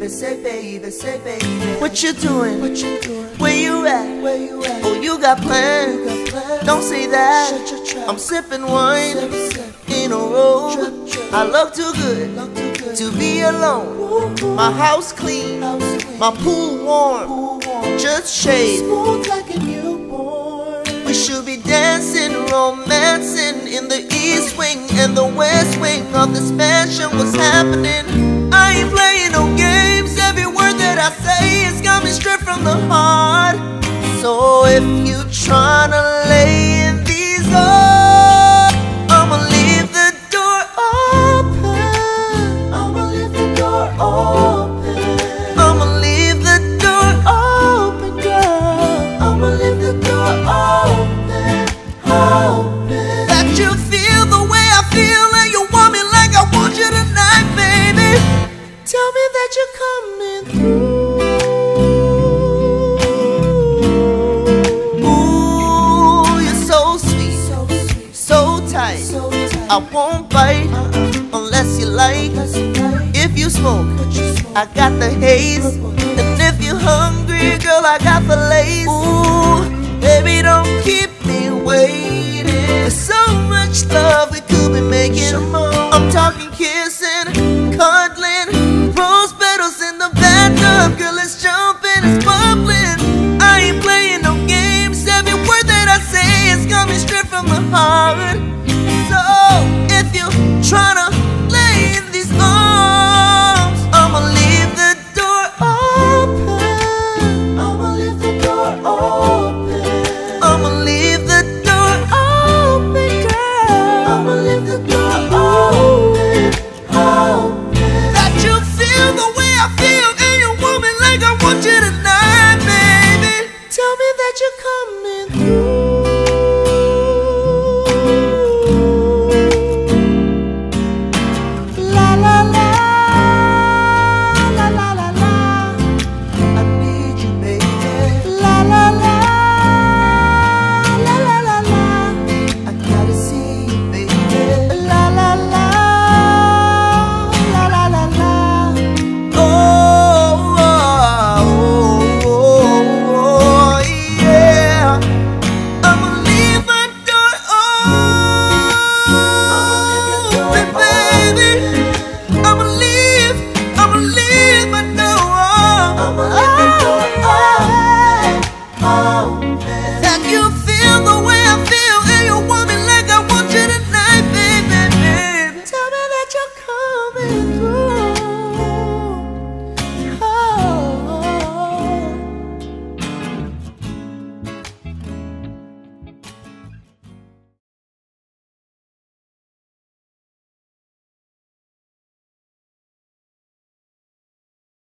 say baby. What you doing? What you doing? Where you at? Where you at? Oh, you got plans? Don't say that. Shut your trap. I'm sipping wine Sip. in a row. Drip. I look too good to be alone. My house clean, my pool warm, just shade. Smooth like a newborn. We should be dancing, romancing in the east wing and the west wing of this mansion. What's happening? I ain't playing no games. Every word that I say is coming straight from the heart. So if you tryna lay in these arms, I'ma leave the door open. I'ma leave the door open. I'ma leave the door open, girl. I'ma leave the door open. Open. That you feel the way I feel and you want me like I want you tonight, baby. Tell me that you're coming through. Ooh, you're so sweet, So sweet, so tight. so tight. I won't bite unless you like. If you smoke, I got the haze. And if you're hungry, girl, I got fillets. Ooh, baby, don't keep me waiting. There's so much love we could be making. I'm talking kissing, cuddling, rose petals in the bathtub. Girl, it's jumping, it's bubbling. I ain't playing no games. Every word that I say is coming straight from the heart. So if you tryna lay in these arms, I'ma leave the door open. I'ma leave the door open. I'ma leave the door open, girl. I'ma leave the door open. Open. That you feel the way I feel and you want me like I want you tonight, baby. Tell me that you're coming